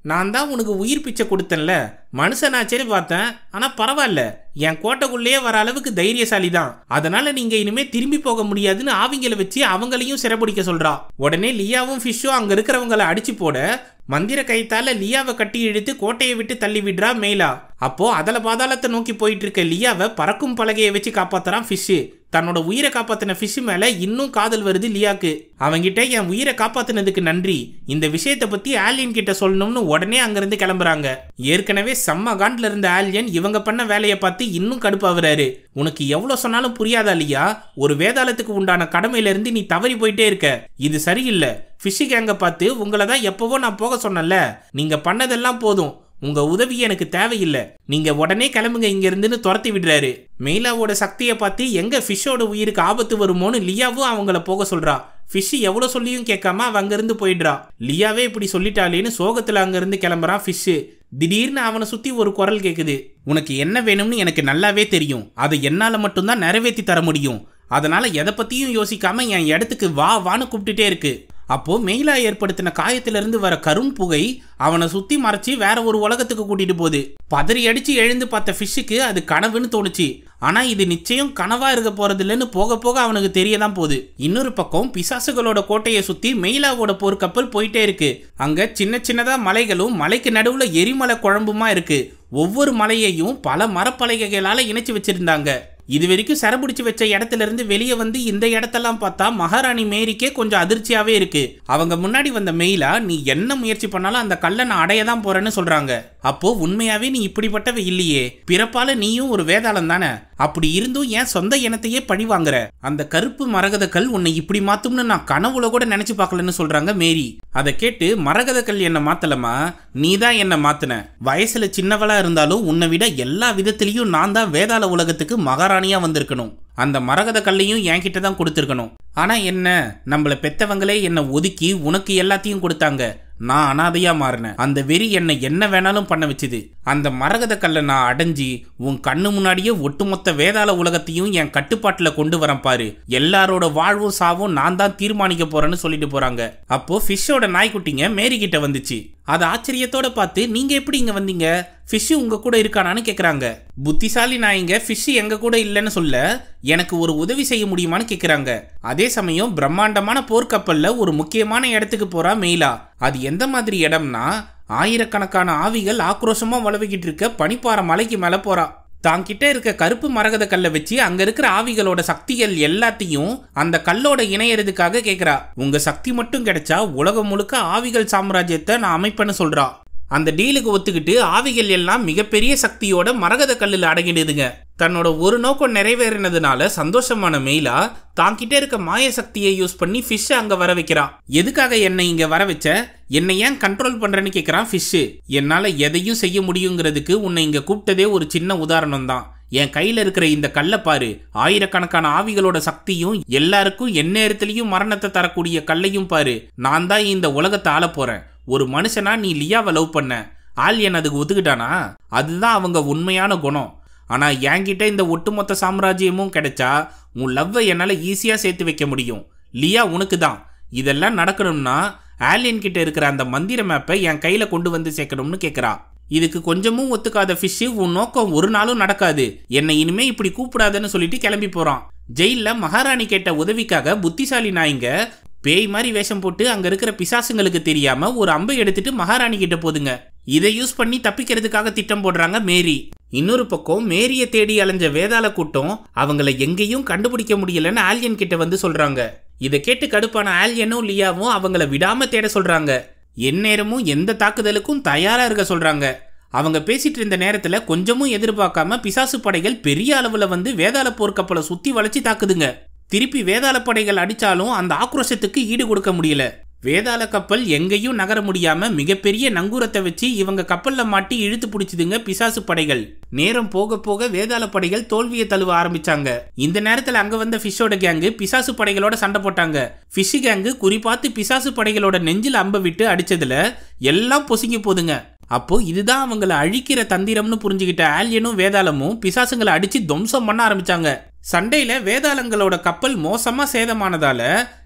S1: நான் தான் உனக்கு உயிர் பிச்சை கொடுத்தேன்ல, மனுஷனாச்சேன்னு பார்த்தேன். ஆனா பரவாயில்ல, என் கோட்டைக்குள்ளேயே வர அளவுக்கு தைரியசாலி தான். அதனால நீங்க இனிமே திரும்பி போக முடியாதுன்னு ஆவிங்களை வச்சு அவங்களையும் சிறைபிடிக்க சொல்றா. உடனே லியாவும் ஃபிஷ்ஷும் அங்க இருக்கிறவங்களை அடிச்சு போட மந்திர கைத்தால லியாவை கட்டி இழுத்து கோட்டையை விட்டு தள்ளி விடுறா மெய்லா. அப்போ அதல பாதாளத்தை நோக்கி போயிட்டு இருக்க லியாவை பறக்கும் பலகையை வச்சு காப்பாத்துறான் ஃபிஷ். தன்னோட உயிரை காப்பாத்தின ஃபிஷ் மேல இன்னும் காதல் வருது லியாக்கு. அவங்கிட்ட என் உயிரை காப்பாத்தினதுக்கு நன்றி, இந்த விஷயத்தை பத்தி ஆலியன் கிட்ட சொல்லணும்னு உடனே அங்கிருந்து கிளம்புறாங்க. ஏற்கனவே செம்ம காண்ட்ல இருந்த ஆலியன் இவங்க பண்ண வேலையை பார்த்து இன்னும் கடுப்பாகிறாரு. உனக்கு எவ்வளவு சொன்னாலும் புரியாதா லியா? ஒரு வேதாளத்துக்கு உண்டான கடமையில இருந்து நீ தவறி போயிட்டே இருக்க. இது சரியில்லை. ஃபிஷ் கேங்க பார்த்து உங்களை தான் எப்பவோ நான் போக சொன்னல, நீங்க பண்ணதெல்லாம் போதும், உங்க உதவி எனக்கு தேவையில்லை, நீங்க உடனே கிளம்புங்க இங்க இருந்துன்னு துரத்தி விடுறாரு. மெய்லாவோட சக்தியை பார்த்து எங்க ஃபிஷ்ஷோட உயிருக்கு ஆபத்து வருமோன்னு லியாவும் அவங்கள போக சொல்றா. ஃபிஷ் எவ்வளவு சொல்லியும் கேட்காம அவ அங்கிருந்து போயிடுறா. லியாவே இப்படி சொல்லிட்டாலேன்னு சோகத்துல அங்கிருந்து கிளம்புறான் ஃபிஷ். திடீர்னு அவனை சுத்தி ஒரு குரல் கேக்குது. உனக்கு என்ன வேணும்னு எனக்கு நல்லாவே தெரியும், அதை என்னால மட்டும்தான் நிறைவேற்றி தர முடியும். அதனால எதை பத்தியும் யோசிக்காம என் இடத்துக்கு வா வான்னு கூப்பிட்டுட்டே இருக்கு. அப்போ மெய்லா ஏற்படுத்தின காயத்திலிருந்து வர கரும் புகை அவனை சுத்தி மறைச்சி வேற ஒரு உலகத்துக்கு கூட்டிட்டு போகுது. பதறி அடிச்சு எழுந்து பார்த்த ஃபிஷ்ஷுக்கு அது கனவுன்னு தோணுச்சு. ஆனா இது நிச்சயம் கனவா இருக்க போறது இல்லைன்னு போக போக அவனுக்கு தெரியதான் போகுது. இன்னொரு பக்கம் பிசாசுகளோட கோட்டையை சுத்தி மெய்லாவோட போர்க்கப்பல் போயிட்டே இருக்கு. அங்க சின்ன சின்னதா மலைகளும் மலைக்கு நடுவுல எரிமலை குழம்புமா இருக்கு. ஒவ்வொரு மலையையும் பல மரப்பலகைகளால இணைச்சு வச்சிருந்தாங்க. இது வரைக்கும் சரபிடிச்சு வச்ச இடத்துல இருந்து வெளியே வந்து இந்த இடத்தெல்லாம் பார்த்தா மகாராணி மேரிக்கே கொஞ்சம் அதிர்ச்சியாவே இருக்கு. அவங்க முன்னாடி வந்த மெய்லா, நீ என்ன முயற்சி பண்ணாலும் அந்த கல்லை நான் அடையதான் போறேன்னு சொல்றாங்க. அப்போ உண்மையாவே நீ இப்படிப்பட்டவ இல்லையே, பிறப்பால நீயும் ஒரு வேதாளம் தானே, அப்படி இருந்தும் ஏன் சொந்த இனத்தையே பழி வாங்குற? அந்த கருப்பு மரகத கல் உன்னை இப்படி மாத்தும்னு நான் கனவுல கூட நினைச்சு பார்க்கலன்னு சொல்றாங்க மேரி. அதை கேட்டு, மரகத கல் என்ன மாத்தலமா, நீ தான் என்ன மாத்தின. வயசுல சின்னவளா இருந்தாலும் உன்னை விட எல்லா விதத்திலையும் நான் தான் வேதாள உலகத்துக்கு மகாராணியா வந்திருக்கணும். அந்த மரகத கல்லையும் என்கிட்ட தான் கொடுத்துருக்கணும். ஆனா என்ன, நம்மள பெத்தவங்களே என்னை ஒதுக்கி உனக்கு எல்லாத்தையும் கொடுத்தாங்க. நான் அனாதையா மாறினேன். அந்த வெறி என்னை என்ன வேணாலும் பண்ண வச்சுது. அந்த மரகத கல்லை நான் அடைஞ்சி உன் கண்ணு முன்னாடியே ஒட்டுமொத்த வேதாள உலகத்தையும் என் கட்டுப்பாட்டுல கொண்டு வரேன் பாரு. எல்லாரோட வாழ்வும் சாவும் நான் தான் தீர்மானிக்க போறேன்னு சொல்லிட்டு போறாங்க. அப்போ ஃபிஷ்ஷோட நாய்க்குட்டிங்க மேரி கிட்ட வந்துச்சு. அதை ஆச்சரியத்தோட பார்த்து, நீங்க எப்படி இங்க வந்தீங்க, ஃபிஷ் உங்க கூட இருக்கானான்னு கேக்குறாங்க. புத்திசாலி நாய்ங்க ஃபிஷ் எங்க கூட இல்லைன்னு சொல்ல எனக்கு ஒரு உதவி செய்ய முடியுமான்னு கேக்குறாங்க. அதே சமயம் பிரம்மாண்டமான போர்க்கப்பல்ல ஒரு முக்கியமான இடத்துக்கு போறா மெய்லா. அது எந்த மாதிரி இடம்னா, ஆயிரக்கணக்கான ஆவிகள் ஆக்ரோஷமா வளவிக்கிட்டு இருக்க பனிப்பாறை மலைக்கு மேல போறா. தாங்கிட்ட இருக்க கருப்பு மரகத கல்லை வச்சு அங்க இருக்கிற ஆவிகளோட சக்திகள் எல்லாத்தையும் அந்த கல்லோட இணையறதுக்காக கேக்குறா. உங்க சக்தி மட்டும் கிடைச்சா உலகம் முழுக்க ஆவிகள் சாம்ராஜ்யத்தை நான் அமைப்பேன்னு சொல்றா. அந்த டீலுக்கு ஒத்துக்கிட்டு ஆவிகள் எல்லாம் மிகப்பெரிய சக்தியோட மரகத கல்லில் அடங்கிடுதுங்க. தன்னோட ஒரு நோக்கம் நிறைவேறினதுனால சந்தோஷமான மெய்லா தாங்கிட்டே இருக்க மாய சக்தியை யூஸ் பண்ணி ஃபிஷ் அங்க வர வைக்கிறான். எதுக்காக என்னை இங்க வர வச்ச, என்னை ஏன் கண்ட்ரோல் பண்றேன்னு கேக்குறான் ஃபிஷ். என்னால எதையும் செய்ய முடியுங்கிறதுக்கு உன்னை இங்க கூப்பிட்டதே ஒரு சின்ன உதாரணம் தான். என் கையில இருக்கிற இந்த கல்லை பாரு, ஆயிரக்கணக்கான ஆவிகளோட சக்தியும் எல்லாருக்கும் எந்நேரத்திலையும் மரணத்தை தரக்கூடிய கல்லையும் பாரு. நான் தான் இந்த உலகத்தை ஆள போறேன். ஒரு மனுஷனா நீ லியாவை லவ் பண்ண, ஆலியன் அதுக்கு ஒத்துக்கிட்டானா? அதுதான் அவங்க உண்மையான குணம். ஆனா என்கிட்ட இந்த ஒட்டுமொத்த சாம்ராஜ்யமும் கிடைச்சா உன் லவ்வை என்னால ஈஸியா சேர்த்து வைக்க முடியும். லியா உனக்கு தான். இதெல்லாம் நடக்கணும்னா ஆலியன் கிட்ட இருக்கிற அந்த மந்திர மேப்பை என் கையில கொண்டு வந்து சேர்க்கணும்னு கேக்குறா. இதுக்கு கொஞ்சமும் ஒத்துக்காத ஃபிஷ், உன் நோக்கம் ஒரு நாளும் நடக்காது, என்னை இனிமே இப்படி கூப்பிடாதுன்னு சொல்லிட்டு கிளம்பி போறான். ஜெயில மகாராணி கேட்ட உதவிக்காக புத்திசாலி நாய்ங்க பேய் மாதிரி வேஷம் போட்டு அங்க இருக்கிற பிசாசுங்களுக்கு தெரியாம ஒரு அம்பை எடுத்துட்டு மகாராணி கிட்ட போதுங்க. இதை யூஸ் பண்ணி தப்பிக்கிறதுக்காக திட்டம் போடுறாங்க மேரி. இன்னொரு பக்கம் மேரியை தேடி அலைஞ்ச வேதாள கூட்டம் அவங்கள எங்கேயும் கண்டுபிடிக்க முடியலன்னு ஆலியன் கிட்ட வந்து சொல்றாங்க. இதை கேட்டு கடுப்பான ஆலியனும் லியாவும் அவங்கள விடாம தேட சொல்றாங்க. எந்நேரமும் எந்த தாக்குதலுக்கும் தயாரா இருக்க சொல்றாங்க. அவங்க பேசிட்டு இருந்த நேரத்துல கொஞ்சமும் எதிர்பார்க்காம பிசாசு படைகள் பெரிய அளவுல வந்து வேதாள போர்க்கப்பலை சுத்தி வளைச்சு தாக்குதுங்க. திருப்பி வேதாள படைகள் அடிச்சாலும் அந்த ஆக்ரோஷத்துக்கு ஈடு கொடுக்க முடியல. வேதாள கப்பல் எங்கேயும் நகர முடியாம மிகப்பெரிய நங்கூரத்தை வச்சு இவங்க கப்பல்ல மாட்டி இழுத்து பிடிச்சதுங்க பிசாசு படைகள். நேரம் போக போக வேதாள படைகள் தோல்வியை தழுவ ஆரம்பிச்சாங்க. இந்த நேரத்துல அங்க வந்த ஃபிஷ்ஷோட கேங்கு பிசாசு படைகளோட சண்டை போட்டாங்க. ஃபிஷ் கேங்கு குறிப்பாத்து பிசாசு படைகளோட நெஞ்சில் அம்ப விட்டு அடிச்சதுல எல்லாம் பொசுங்கி போதுங்க. அப்போ இதுதான் அவங்கள அழிக்கிற தந்திரம்னு புரிஞ்சுக்கிட்ட ஆலியனும் வேதாளமும் பிசாசுங்களை அடிச்சு துவம்சம் பண்ண ஆரம்பிச்சாங்க. சண்டையில வேதாளங்களோட கப்பல் மோசமா சேதமானதால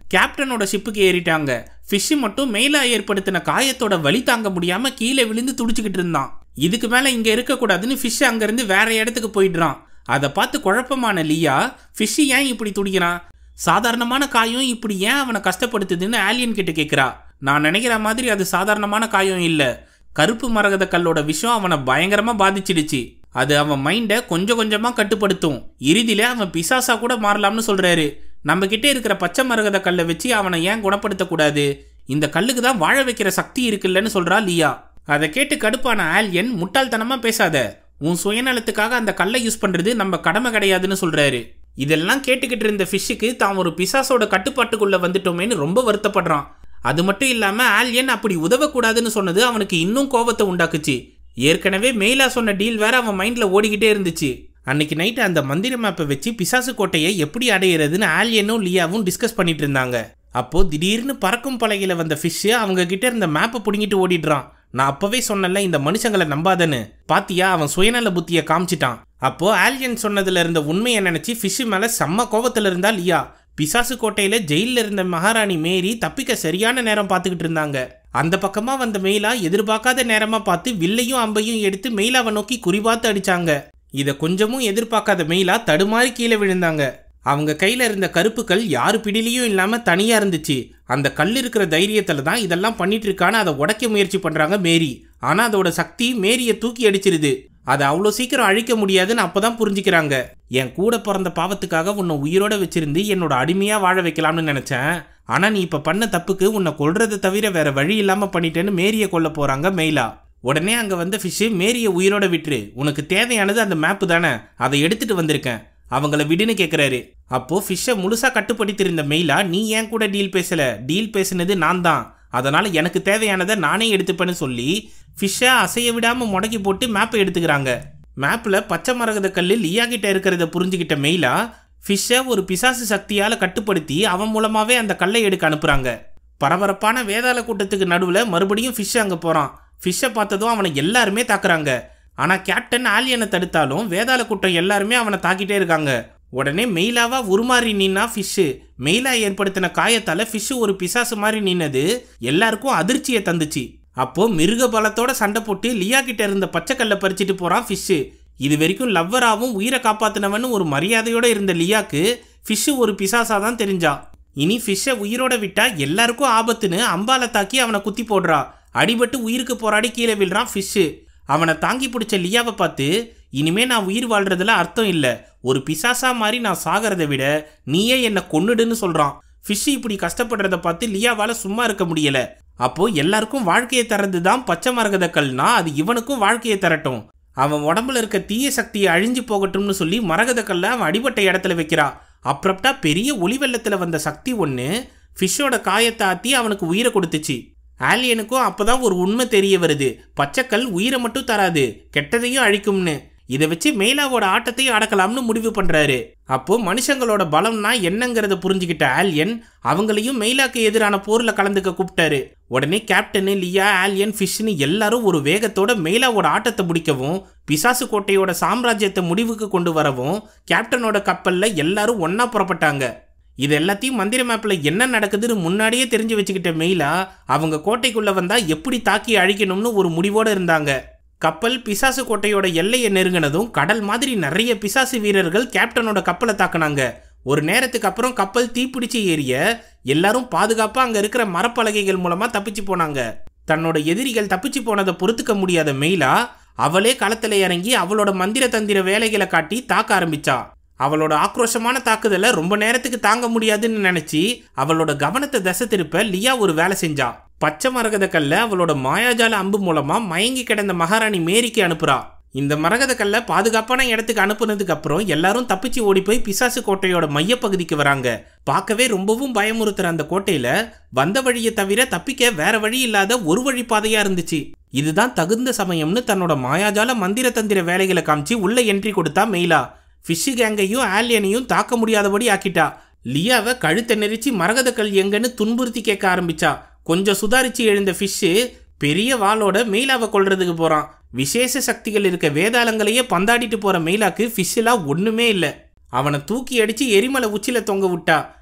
S1: கேப்டனோட ஷிப்புக்கு ஏறிட்டாங்க. ஃபிஷ் மட்டும் மெயிலா ஏற்படுத்தின காயத்தோட வலி தாங்க முடியாம கீழே விழுந்து துடிச்சுக்கிட்டு இருந்தான். இதுக்கு மேல இங்க இருக்க கூடாதுன்னு ஃபிஷ் அங்கிருந்து வேற இடத்துக்கு போயிடுறான். அதை பார்த்து குழப்பமான லியா, ஃபிஷ் ஏன் இப்படி துடிக்கிறான், சாதாரணமான காயம் இப்படி ஏன் அவனை கஷ்டப்படுத்துதுன்னு ஆலியன் கிட்ட கேட்கிறா. நான் நினைக்கிற மாதிரி அது சாதாரணமான காயம் இல்ல, கருப்பு மரகத கல்லோட விஷயம் அவனை பயங்கரமா பாதிச்சிடுச்சு. அது அவன் மைண்டை கொஞ்சம் கொஞ்சமா கட்டுப்படுத்தும். இறுதியில அவன் பிசாசா கூட மாறலாம்னு சொல்றாரு. நம்ம கிட்ட இருக்கிற பச்சை மரகத கல்லை வச்சு அவனை ஏன் குணப்படுத்தக்கூடாது, இந்த கல்லுக்கு தான் வாழ வைக்கிற சக்தி இருக்குல்லன்னு சொல்றா லியா. அதை கேட்டு கடுப்பான ஆலியன், முட்டாள்தனமா பேசாத, உன் சுயநலத்துக்காக அந்த கல்லை யூஸ் பண்றது நம்ம கடமை கிடையாதுன்னு சொல்றாரு. இதெல்லாம் கேட்டுக்கிட்டு இருந்த ஃபிஷ்ஷுக்கு தான் ஒரு பிசாசோட கட்டுப்பாட்டுக்குள்ள வந்துட்டோமேன்னு ரொம்ப வருத்தப்படுறான். அது மட்டும் இல்லாம ஆலியன் அப்படி உதவக்கூடாதுன்னு சொன்னது அவனுக்கு இன்னும் கோபத்தை உண்டாக்குச்சு. ஏற்கனவே மெயிலா சொன்ன டீல் வேற அவன் மைண்ட்ல ஓடிக்கிட்டே இருந்துச்சு. அன்னைக்கு நைட்டு அந்த மந்திர மேப்பை வச்சு பிசாசு கோட்டையை எப்படி அடையிறதுன்னு ஆலியனும் லியாவும் டிஸ்கஸ் பண்ணிட்டு இருந்தாங்க. அப்போ திடீர்னு பறக்கும் பலகையில வந்த ஃபிஷ் அவங்க கிட்ட இருந்த மேப்பை புடுங்கிட்டு ஓடிடுறான். நான் அப்பவே சொன்னல இந்த மனுஷங்களை நம்பாதன்னு, பாத்தியா அவன் சுயநல புத்தியை காமிச்சிட்டான். அப்போ ஆலியன் சொன்னதுல இருந்த உண்மையை நினைச்சு ஃபிஷ் மேல செம்ம கோபத்துல இருந்தா லியா. பிசாசு கோட்டையில ஜெயில இருந்த மகாராணி மேரி தப்பிக்க சரியான நேரம் பார்த்துக்கிட்டு இருந்தாங்க. அந்த பக்கமா வந்த மெயிலா எதிர்பார்க்காத நேரமா பார்த்து வில்லையும் அம்பையும் எடுத்து மெயிலாவை நோக்கி குறிபார்த்து அடிச்சாங்க. இதை கொஞ்சமும் எதிர்பார்க்காத மெயிலா தடுமாறி கீழே விழுந்தாங்க. அவங்க கையில இருந்த கருப்பு கல் யாரு பிடிலையும் இல்லாம தனியா இருந்துச்சு. அந்த கல் இருக்கிற தைரியத்துல தான் இதெல்லாம் பண்ணிட்டு இருக்கான்னு அதை உடைக்க முயற்சி பண்றாங்க மேரி. ஆனா அதோட சக்தி மேரியை தூக்கி அடிச்சிருது. அதை அவ்வளோ சீக்கிரம் அழிக்க முடியாதுன்னு அப்பதான் புரிஞ்சுக்கிறாங்க. என் கூட பிறந்த பாவத்துக்காக உன்னை உயிரோட வச்சிருந்து என்னோட அடிமையா வாழ வைக்கலாம்னு நினைச்சேன். ஆனா நீ இப்ப பண்ண தப்புக்கு உன்னை கொல்றதை தவிர வேற வழி இல்லாம பண்ணிட்டேன்னு மேரியை கொல்ல போறாங்க மெயிலா. உடனே அங்க வந்த ஃபிஷ், மேரியை உயிரோட விட்டுரு, உனக்கு தேவையானது அந்த மேப்பு தானே, அதை எடுத்துட்டு வந்திருக்கேன், அவங்கள விடுன்னு கேட்குறாரு. அப்போ ஃபிஷ்ஷை முழுசா கட்டுப்படுத்திருந்த மெயிலா, நீ ஏன் கூட டீல் பேசல, டீல் பேசுனது நான் தான், அதனால எனக்கு தேவையானதை நானே எடுத்துப்பேன்னு சொல்லி ஃபிஷ்ஷை அசைய விடாம முடக்கி போட்டு மேப்பை எடுத்துக்கிறாங்க. மேப்பில் பச்சை மரகத கல் லியா கிட்ட இருக்கிறத புரிஞ்சுக்கிட்ட மெயிலா ஃபிஷ்ஷை ஒரு பிசாசு சக்தியால் கட்டுப்படுத்தி அவன் மூலமாவே அந்த கல்லை எடுக்க அனுப்புறாங்க. பரபரப்பான வேதாள கூட்டத்துக்கு நடுவில் மறுபடியும் ஃபிஷ் அங்கே போகிறான். ஃபிஷ்ஷை பார்த்ததும் அவனை எல்லாருமே தாக்குறாங்க. ஆனால் கேப்டன் ஆலியனை தடுத்தாலும் வேதாள கூட்டம் எல்லாருமே அவனை தாக்கிட்டே இருக்காங்க. உடனே மெயிலாவா உருமாறி நின்னா ஃபிஷ்ஷு. மெயிலா ஏற்படுத்தின காயத்தால ஃபிஷ்ஷு ஒரு பிசாசு மாதிரி நின்னது எல்லாருக்கும் அதிர்ச்சியை தந்துச்சு. அப்போ மிருக பலத்தோட சண்டை போட்டு லியா கிட்ட இருந்த பச்சைக்கல்லை பறிச்சுட்டு போறான் ஃபிஷ்ஷு. இது வரைக்கும் லவ்வராகவும் உயிரை காப்பாத்தினவன்னு ஒரு மரியாதையோட இருந்த லியாக்கு ஃபிஷ்ஷு ஒரு பிசாசா தான் தெரிஞ்சா. இனி ஃபிஷ்ஷை உயிரோட விட்டா எல்லாருக்கும் ஆபத்துன்னு அம்பால தாக்கி அவனை குத்தி போடுறா. அடிபட்டு உயிருக்கு போராடி கீழே விழுறான் ஃபிஷ்ஷு. அவனை தாங்கி பிடிச்ச லியாவை பார்த்து, இனிமே நான் உயிர் வாழ்றதுல அர்த்தம் இல்லை, ஒரு பிசாசா மாதிரி நான் சாகிறத விட நீயே என்னை கொன்னுடுன்னு சொல்றான். ஃபிஷ் இப்படி கஷ்டப்படுறத பார்த்து லியாவால சும்மா இருக்க முடியல. அப்போ எல்லாருக்கும் வாழ்க்கையை தரது தான் பச்சை மரகத கல்னா அது இவனுக்கும் வாழ்க்கையை தரட்டும், அவன் உடம்புல இருக்க தீய சக்தியை அழிஞ்சு போகட்டும்னு சொல்லி மரகத கல்லை அவன் அடிபட்ட இடத்துல வைக்கிறா. அப்புறம்டா பெரிய ஒளி வெள்ளத்துல வந்த சக்தி ஒன்று ஃபிஷ்ஷோட காயத்தை ஆத்தி அவனுக்கு உயிரை கொடுத்துச்சு. ஆலியனுக்கும் அப்பதான் ஒரு உண்மை தெரிய வருது, பச்சைக்கல் உயிரை மட்டும் தராது, கெட்டதையும் அழிக்கும்னு. இதை வச்சு மெயிலாவோட ஆட்டத்தையும் அடக்கலாம்னு முடிவு பண்றாரு. அப்போ மனுஷங்களோட பலம்னா என்னங்கிறத புரிஞ்சுக்கிட்ட ஆலியன் அவங்களையும் மெயிலாக்கு எதிரான போர்ல கலந்துக்க கூப்பிட்டாரு. உடனே கேப்டனு, லியா, ஆலியன், ஃபிஷ்னு எல்லாரும் ஒரு வேகத்தோட மெயிலாவோட ஆட்டத்தை முடிக்கவும் பிசாசு கோட்டையோட சாம்ராஜ்யத்தை முடிவுக்கு கொண்டு வரவும் கேப்டனோட கப்பல்ல எல்லாரும் ஒன்னா புறப்பட்டாங்க. இது எல்லாத்தையும் மந்திர மேப்ல என்ன நடக்குதுன்னு முன்னாடியே தெரிஞ்சு வச்சுக்கிட்ட மெயிலா அவங்க கோட்டைக்குள்ள வந்தா எப்படி தாக்கி அழிக்கணும்னு ஒரு முடிவோட இருந்தாங்க. கப்பல் பிசாசு கோட்டையோட எல்லையை நெருங்கினதும் கடல் மாதிரி நிறைய பிசாசு வீரர்கள் கேப்டனோட கப்பலை தாக்குனாங்க. ஒரு நேரத்துக்கு அப்புறம் கப்பல் தீப்பிடிச்சு ஏறிய எல்லாரும் பாதுகாப்பா அங்க இருக்கிற மரப்பலகைகள் மூலமா தப்பிச்சு போனாங்க. தன்னோட எதிரிகள் தப்பிச்சு போனதை பொறுத்துக்க முடியாத மெயிலா அவளே களத்துல இறங்கி அவளோட மந்திர தந்திர வேலைகளை காட்டி தாக்க ஆரம்பிச்சா. அவளோட ஆக்ரோஷமான தாக்குதலை ரொம்ப நேரத்துக்கு தாங்க முடியாதுன்னு நினைச்சு அவளோட கவனத்தை திசை திருப்ப லியா ஒரு வேலை செஞ்சா. பச்சை மரகத கல்ல அவளோட மாயாஜால அம்பு மூலமா மயங்கி கிடந்த மகாராணி மேரிக்கு அனுப்புறா. இந்த மரகத கல்ல பாதுகாப்பான இடத்துக்கு அனுப்புனதுக்கு அப்புறம் எல்லாரும் தப்பிச்சு ஓடி போய் பிசாசு கோட்டையோட மையப்பகுதிக்கு வராங்க. பார்க்கவே ரொம்பவும் பயமுறுத்துற அந்த கோட்டையில வந்த வழியை தவிர தப்பிக்க வேற வழி இல்லாத ஒரு வழி பாதையா இருந்துச்சு. இதுதான் தகுந்த சமயம்னு தன்னோட மாயாஜால மந்திர தந்திர வேலைகளை காமிச்சு உள்ள என்ட்ரி கொடுத்தா மெயிலா. ஃபிஷ் கேங்கையும் ஆலியனையும் தாக்க முடியாதபடி ஆக்கிட்டா. லியாவை கழுத்தை நெரிச்சு மரகத கல் எங்கன்னு துன்புறுத்தி கேட்க ஆரம்பிச்சா. கொஞ்சம் சுதாரிச்சு எழுந்த ஃபிஷ்ஷு பெரிய வாளோட மெயிலாவை கொல்றதுக்கு போறான். விசேஷ சக்திகள் இருக்க வேதாளங்களையே பந்தாடிட்டு போற மெயிலாக்கு ஃபிஷ்ஷெல்லாம் ஒண்ணுமே இல்லை. அவனை தூக்கி அடிச்சு எரிமலை உச்சில தொங்க விட்டா.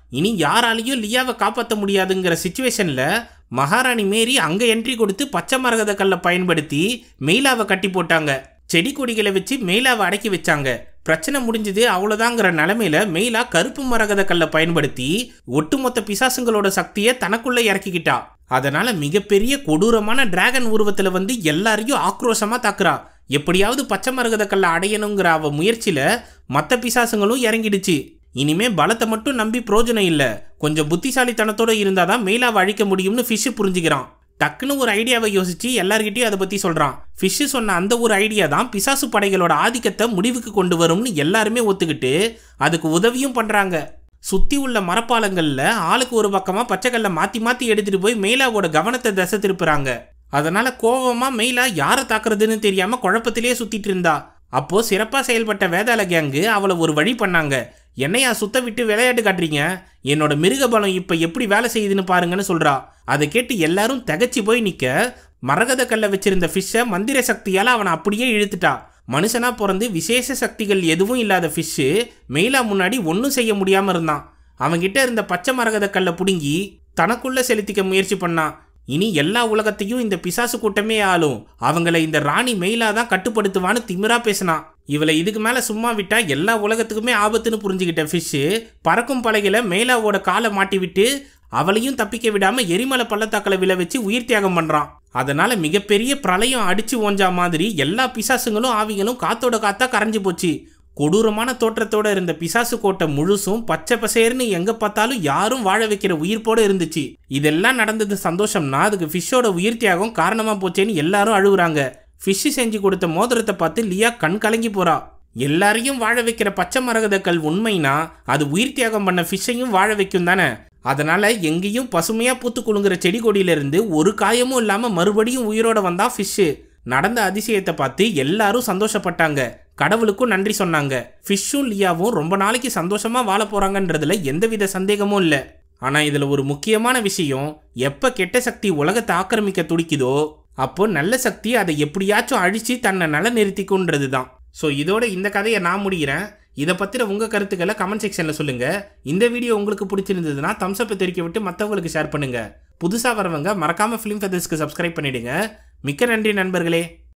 S1: இனி யாராலையும் லியாவை காப்பாற்ற முடியாதுங்கிற சிச்சுவேஷன்ல மகாராணி மேரி அங்க என்ட்ரி கொடுத்து பச்சை மரகத கல்லை பயன்படுத்தி மெய்லாவை கட்டி போட்டாங்க. செடி கொடிகளை வச்சு மெய்லாவை அடக்கி வச்சாங்க. பிரச்சனை முடிஞ்சது அவ்வளோதாங்கிற நிலைமையில மெய்லா கருப்பு மரகத கல்லை பயன்படுத்தி ஒட்டுமொத்த பிசாசுங்களோட சக்தியை தனக்குள்ள இறக்கிக்கிட்டா. அதனால மிகப்பெரிய கொடூரமான டிராகன் உருவத்துல வந்து எல்லாரையும் ஆக்ரோஷமா தாக்குறா. எப்படியாவது பச்சை மரகத கல்லை அடையணுங்கிற அவ முயற்சியில மற்ற பிசாசுங்களும் இறங்கிடுச்சு. இனிமே பலத்தை மட்டும் நம்பி பிரோஜனம் இல்லை, கொஞ்சம் புத்திசாலித்தனத்தோட இருந்தாதான் மெய்லாவை அழிக்க முடியும்னு ஃபிஷ் புரிஞ்சுக்கிறான். டக்குன்னு ஒரு ஐடியாவை யோசிச்சு எல்லார்கிட்டையும் அதை பத்தி சொல்றான். ஃபிஷ் சொன்ன அந்த ஒரு ஐடியா தான் பிசாசு படைகளோட ஆதிக்கத்தை முடிவுக்கு கொண்டு வரும்னு எல்லாருமே ஒத்துக்கிட்டு அதுக்கு உதவியும் பண்றாங்க. சுத்தி உள்ள மரப்பாலங்கள்ல ஆளுக்கு ஒரு பக்கமா பச்சைக்கல்ல மாத்தி மாத்தி எடுத்துட்டு போய் மெய்லாவோட கவனத்தை திசை திருப்புறாங்க. அதனால கோவமா மெய்லா யாரை தாக்குறதுன்னு தெரியாம குழப்பத்திலேயே சுத்திட்டு இருந்தா. அப்போ சிறப்பா செயல்பட்ட வேதாள கேங்கு அவளை ஒரு வழி பண்ணாங்க. என்னையா சுத்த விட்டு விளையாட்டு காட்டுறீங்க, என்னோட மிருக பலம் இப்ப எப்படி வேலை செய்யுதுன்னு பாருங்கன்னு சொல்றா. அதை கேட்டு எல்லாரும் திகச்சு போய் நிக்க மரகத கல்ல வச்சிருந்த ஃபிஷ்ஷை மந்திர சக்தியால அவனை அப்படியே இழுத்துட்டா. மனுஷனா பிறந்து விசேஷ சக்திகள் எதுவும் இல்லாத ஃபிஷ்ஷு மெய்லா முன்னாடி ஒன்றும் செய்ய முடியாம இருந்தான். அவன்கிட்ட இருந்த பச்சை மரகத கல்லை புடுங்கி தனக்குள்ள செலுத்திக்க முயற்சி பண்ணான். இனி எல்லா உலகத்தையும் இந்த பிசாசு கூட்டமே ஆளும், அவங்கள இந்த ராணி மெய்லா தான் கட்டுப்படுத்துவான்னு திமிரா பேசினான். இவளை இதுக்கு மேல சும்மா விட்டா எல்லா உலகத்துக்குமே ஆபத்துன்னு புரிஞ்சுக்கிட்ட ஃபிஷ்ஷு பறக்கும் பலகையில மெய்லாவோட காலை மாட்டி விட்டு அவளையும் தப்பிக்க விடாம எரிமலை பள்ளத்தாக்களை விழ வச்சு உயிர் தியாகம் பண்றான். அதனால மிகப்பெரிய பிரளயம் அடிச்சு ஓஞ்சா மாதிரி எல்லா பிசாசுங்களும் ஆவிகளும் காத்தோட காத்தா கரைஞ்சு போச்சு. கொடூரமான தோற்றத்தோட இருந்த பிசாசு கோட்டை முழுசும் பச்சை பசேர்னு எங்க பார்த்தாலும் யாரும் வாழ வைக்கிற உயிர்ப்போட இருந்துச்சு. இதெல்லாம் நடந்தது சந்தோஷம்னா அதுக்கு ஃபிஷ்ஷோட உயிர் தியாகம் காரணமா போச்சேன்னு எல்லாரும் அழுகுறாங்க. ஃபிஷ் செஞ்சு கொடுத்த மோதிரத்தை பார்த்து லியா கண் கலங்கி போறா. எல்லாரையும் வாழ வைக்கிற பச்சை மரகத கல் உண்மைனா அது உயிர் தியாகம் பண்ண ஃபிஷ்ஷையும் வாழ வைக்கும் தானே. அதனால எங்கேயும் பசுமையா பூத்து குலுங்குற செடி கொடியில இருந்து ஒரு காயமும் இல்லாம மறுபடியும் உயிரோட வந்தா ஃபிஷ்ஷு. நடந்த அதிசயத்தை பார்த்து எல்லாரும் சந்தோஷப்பட்டாங்க, கடவுளுக்கும் நன்றி சொன்னாங்க. ஃபிஷ்ஷும் லியாவும் ரொம்ப நாளைக்கு சந்தோஷமா வாழ போறாங்கன்றதுல எந்தவித சந்தேகமும் இல்லை. ஆனா இதுல ஒரு முக்கியமான விஷயம், எப்ப கெட்ட சக்தி உலகத்தை ஆக்கிரமிக்க துடிக்குதோ அப்போ நல்ல சக்தி அதை எப்படியாச்சும் அழிச்சு தன்னை நல நிறுத்திக்குன்றது தான். ஸோ இதோட இந்த கதையை நான் முடிகிறேன். இதை பற்றின உங்கள் கருத்துக்களை கமெண்ட் செக்ஷனில் சொல்லுங்கள். இந்த வீடியோ உங்களுக்கு பிடிச்சிருந்ததுன்னா தம்ஸ் அப் தெரிவிக்க விட்டு மற்றவங்களுக்கு ஷேர் பண்ணுங்கள். புதுசாக வரவங்க மறக்காமல் ஃபிலிம் ஃபெதர்ஸ்க்கு சப்ஸ்கிரைப் பண்ணிவிடுங்க. மிக்க நன்றி நண்பர்களே.